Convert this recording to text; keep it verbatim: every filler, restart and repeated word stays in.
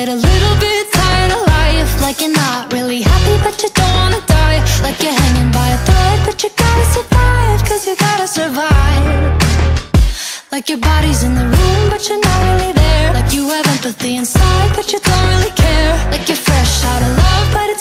get a little bit tired of life, like you're not really happy but you don't wanna die, like you're hanging by a thread but you gotta survive, cause you gotta survive. Like your body's in the room but you're not really there, like you have empathy inside but you don't really care, like you're fresh out of love but